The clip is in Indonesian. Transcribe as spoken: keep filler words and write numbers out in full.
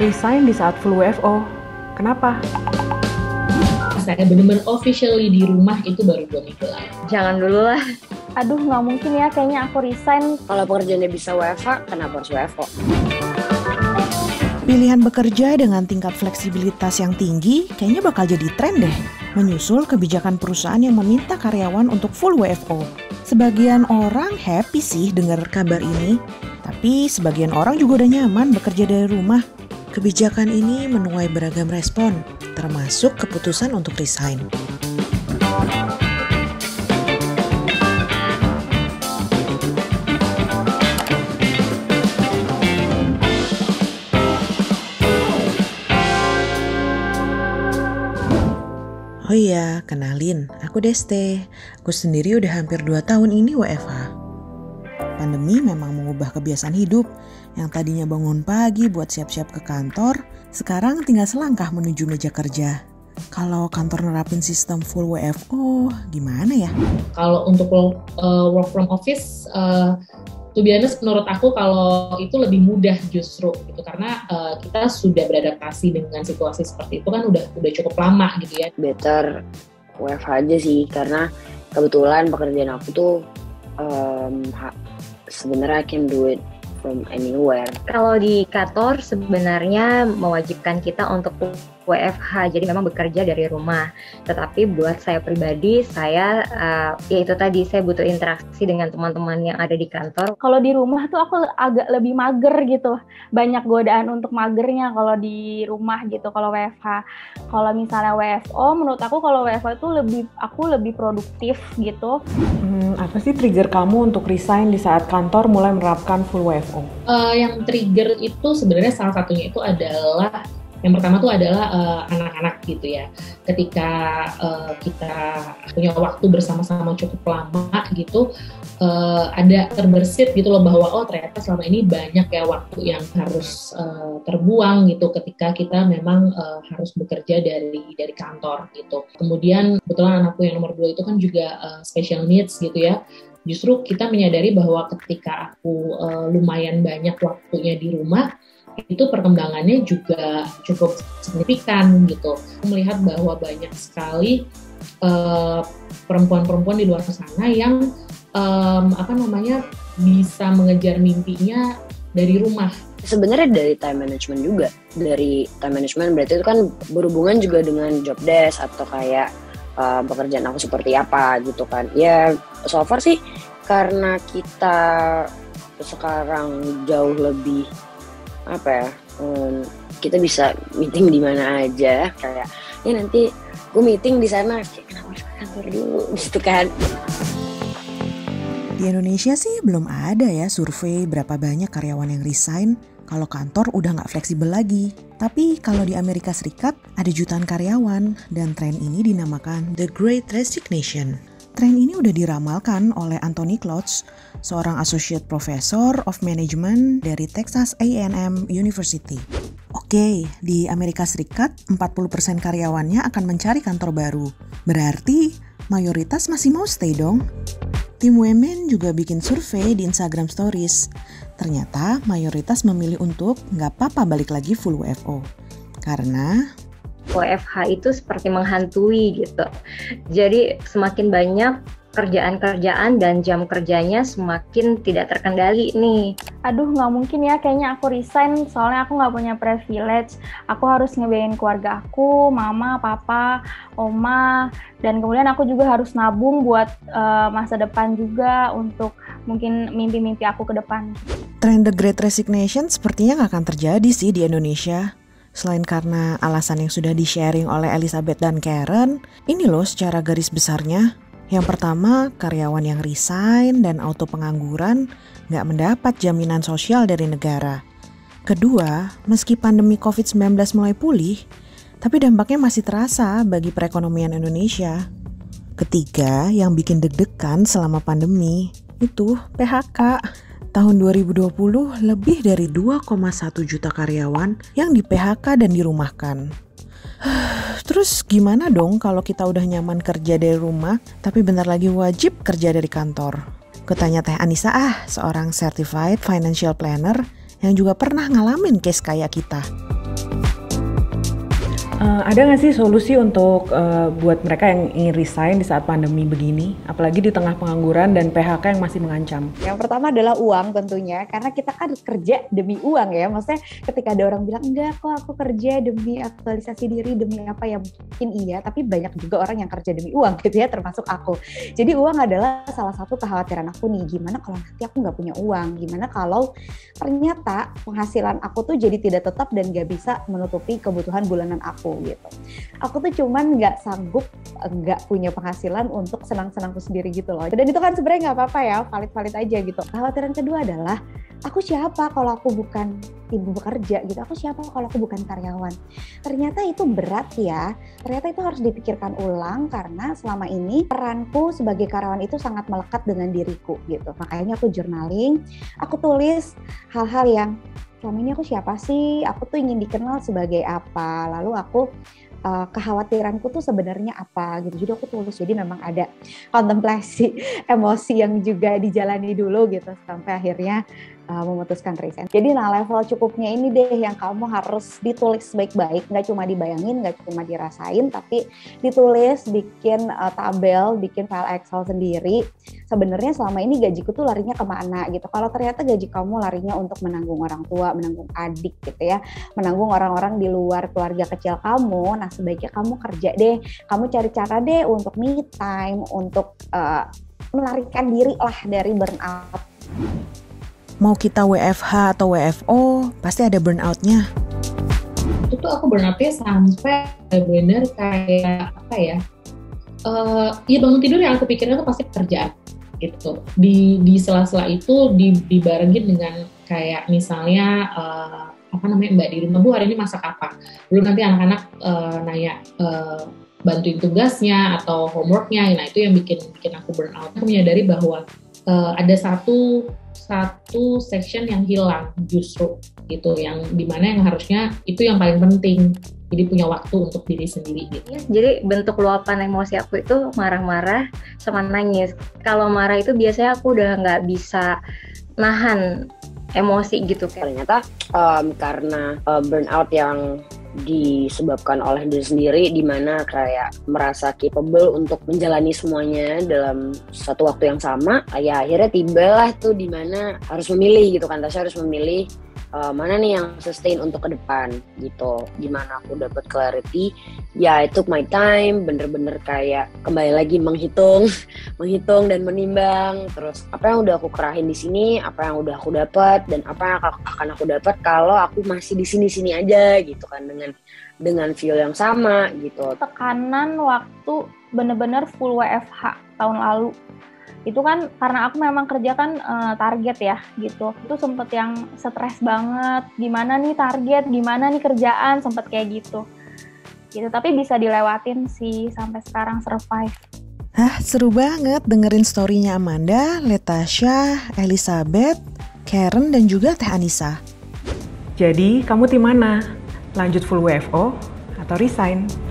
resign di saat full W F O. Kenapa? Saya benar-benar officially di rumah itu baru dua minggu lalu. Jangan dulu lah. Aduh, nggak mungkin ya, kayaknya aku resign. Kalau pekerjaannya bisa W F H, kenapa harus W F O? Pilihan bekerja dengan tingkat fleksibilitas yang tinggi kayaknya bakal jadi tren deh. Menyusul kebijakan perusahaan yang meminta karyawan untuk full W F O. Sebagian orang happy sih dengar kabar ini, tapi sebagian orang juga udah nyaman bekerja dari rumah. Kebijakan ini menuai beragam respon, termasuk keputusan untuk resign. Oh iya, kenalin, aku Deste. Aku sendiri udah hampir dua tahun ini W F H. Pandemi memang mengubah kebiasaan hidup. Yang tadinya bangun pagi buat siap-siap ke kantor, sekarang tinggal selangkah menuju meja kerja. Kalau kantor nerapin sistem full W F O, gimana ya? Kalau untuk work, uh, work from office, uh, to be honest, menurut aku kalau itu lebih mudah justru gitu, karena uh, kita sudah beradaptasi dengan situasi seperti itu kan udah udah cukup lama gitu ya. Better W F H aja sih, karena kebetulan pekerjaan aku tuh um, ha- sebenarnya I can do it from anywhere. Kalau di kantor sebenarnya mewajibkan kita untuk W F H, jadi memang bekerja dari rumah. Tetapi buat saya pribadi, saya uh, ya itu tadi, saya butuh interaksi dengan teman-teman yang ada di kantor. Kalau di rumah tuh aku agak lebih mager gitu. Banyak godaan untuk magernya kalau di rumah gitu, kalau W F H. Kalau misalnya W F O, menurut aku kalau W F O itu lebih, aku lebih produktif gitu. Hmm, apa sih trigger kamu untuk resign di saat kantor mulai menerapkan full W F O? Uh, yang trigger itu sebenarnya salah satunya itu adalah yang pertama tuh adalah uh, anak-anak gitu ya. Ketika uh, kita punya waktu bersama-sama cukup lama gitu, uh, ada terbersit gitu loh bahwa oh ternyata selama ini banyak ya waktu yang harus uh, terbuang gitu ketika kita memang uh, harus bekerja dari dari kantor gitu. Kemudian kebetulan anakku yang nomor dua itu kan juga uh, special needs gitu ya. Justru kita menyadari bahwa ketika aku uh, lumayan banyak waktunya di rumah, itu perkembangannya juga cukup signifikan gitu. Melihat bahwa banyak sekali uh, perempuan-perempuan di luar sana yang um, apa namanya bisa mengejar mimpinya dari rumah. Sebenarnya dari time management juga. Dari time management berarti itu kan berhubungan juga dengan job desk atau kayak uh, pekerjaan aku seperti apa gitu kan. Ya so far sih karena kita sekarang jauh lebih apa ya, um, kita bisa meeting di mana aja, kayak ya nanti gue meeting di sana, kayak kenapa harus ke kantor dulu gitu kan. Di Indonesia sih belum ada ya survei berapa banyak karyawan yang resign kalau kantor udah nggak fleksibel lagi. Tapi kalau di Amerika Serikat ada jutaan karyawan dan tren ini dinamakan The Great Resignation. Tren ini udah diramalkan oleh Anthony Klotz, seorang Associate Professor of Management dari Texas A and M University. Oke, di Amerika Serikat empat puluh persen karyawannya akan mencari kantor baru. Berarti mayoritas masih mau stay dong. Tim Women juga bikin survei di Instagram Stories. Ternyata mayoritas memilih untuk nggak apa-apa balik lagi full W F O. Karena W F H itu seperti menghantui gitu. Jadi semakin banyak kerjaan-kerjaan dan jam kerjanya semakin tidak terkendali nih. Aduh, nggak mungkin ya, kayaknya aku resign soalnya aku nggak punya privilege. Aku harus ngebiayain keluarga aku, mama, papa, oma, dan kemudian aku juga harus nabung buat uh, masa depan juga untuk mungkin mimpi-mimpi aku ke depan. Tren The Great Resignation sepertinya nggak akan terjadi sih di Indonesia. Selain karena alasan yang sudah di-sharing oleh Elizabeth dan Karen, ini loh secara garis besarnya. Yang pertama, karyawan yang resign dan auto pengangguran nggak mendapat jaminan sosial dari negara. Kedua, meski pandemi covid sembilan belas mulai pulih, tapi dampaknya masih terasa bagi perekonomian Indonesia. Ketiga, yang bikin deg-degan selama pandemi, itu P H K. Tahun dua ribu dua puluh, lebih dari dua koma satu juta karyawan yang di P H K dan dirumahkan. Terus gimana dong kalau kita udah nyaman kerja dari rumah, tapi bentar lagi wajib kerja dari kantor? Kutanya Teh Anissa ah, seorang Certified Financial Planner yang juga pernah ngalamin case kayak kita. Uh, ada nggak sih solusi untuk uh, buat mereka yang ingin resign di saat pandemi begini, apalagi di tengah pengangguran dan P H K yang masih mengancam? Yang pertama adalah uang tentunya, karena kita kan kerja demi uang ya. Maksudnya ketika ada orang bilang, enggak kok aku kerja demi aktualisasi diri, demi apa ya, mungkin iya, tapi banyak juga orang yang kerja demi uang gitu ya, termasuk aku. Jadi uang adalah salah satu kekhawatiran aku nih, gimana kalau nanti aku nggak punya uang, gimana kalau ternyata penghasilan aku tuh jadi tidak tetap dan nggak bisa menutupi kebutuhan bulanan aku gitu. Aku tuh cuman nggak sanggup nggak punya penghasilan untuk senang-senangku sendiri gitu loh. Dan itu kan sebenarnya nggak apa-apa ya, valid-valid aja gitu. Kekhawatiran kedua adalah aku siapa kalau aku bukan ibu bekerja gitu, aku siapa kalau aku bukan karyawan. Ternyata itu berat ya, ternyata itu harus dipikirkan ulang karena selama ini peranku sebagai karyawan itu sangat melekat dengan diriku gitu. Makanya aku journaling, aku tulis hal-hal yang selama ini aku siapa sih, aku tuh ingin dikenal sebagai apa, lalu aku uh, kekhawatiranku tuh sebenarnya apa gitu. Jadi aku tulis, jadi memang ada kontemplasi emosi yang juga dijalani dulu gitu sampai akhirnya Uh, memutuskan resign. Jadi nah level cukupnya ini deh yang kamu harus ditulis baik-baik, nggak cuma dibayangin, nggak cuma dirasain, tapi ditulis, bikin uh, tabel, bikin file Excel sendiri. Sebenarnya selama ini gajiku tuh larinya kemana gitu. Kalau ternyata gaji kamu larinya untuk menanggung orang tua, menanggung adik gitu ya, menanggung orang-orang di luar keluarga kecil kamu, nah sebaiknya kamu kerja deh, kamu cari cara deh untuk me time, untuk uh, melarikan diri lah dari burnout. Mau kita W F H atau W F O, pasti ada burnout-nya. Itu tuh aku burnout-nya sampai benar kayak apa ya? Uh, ya bangun tidur yang aku pikirin tuh pasti pekerjaan gitu. Di di sela-sela itu di, dibarengin dengan kayak misalnya uh, apa namanya Mbak di rumah Bu hari ini masak apa? Belum nanti anak-anak uh, nanya uh, bantuin tugasnya atau homeworknya. Nah itu yang bikin bikin aku burnout. Aku menyadari bahwa uh, ada satu satu section yang hilang justru gitu, yang dimana yang harusnya itu yang paling penting, jadi punya waktu untuk diri sendiri gitu. Jadi bentuk luapan emosi aku itu marah-marah sama nangis. Kalau marah itu biasanya aku udah nggak bisa nahan emosi gitu. Ternyata um, karena uh, burnout yang disebabkan oleh diri sendiri, di mana kayak merasa capable untuk menjalani semuanya dalam satu waktu yang sama, ya akhirnya tibalah tuh di mana harus memilih gitu kan. Tasya harus memilih uh, mana nih yang sustain untuk ke depan gitu. Gimana aku dapat clarity, ya I took my time, bener-bener kayak kembali lagi menghitung menghitung dan menimbang terus apa yang udah aku kerahin di sini, apa yang udah aku dapat dan apa yang akan aku dapat kalau aku masih di sini-sini aja gitu kan, dengan dengan feel yang sama gitu. Tekanan waktu bener-bener full W F H tahun lalu itu kan karena aku memang kerja kan uh, target ya gitu, itu sempet yang stres banget, gimana nih target, gimana nih kerjaan, sempet kayak gitu gitu, tapi bisa dilewatin sih sampai sekarang survive. Hah, seru banget dengerin story-nya Amanda, Letasha, Elizabeth, Karen, dan juga Teh Anissa. Jadi, kamu tim mana? Lanjut full W F O atau resign?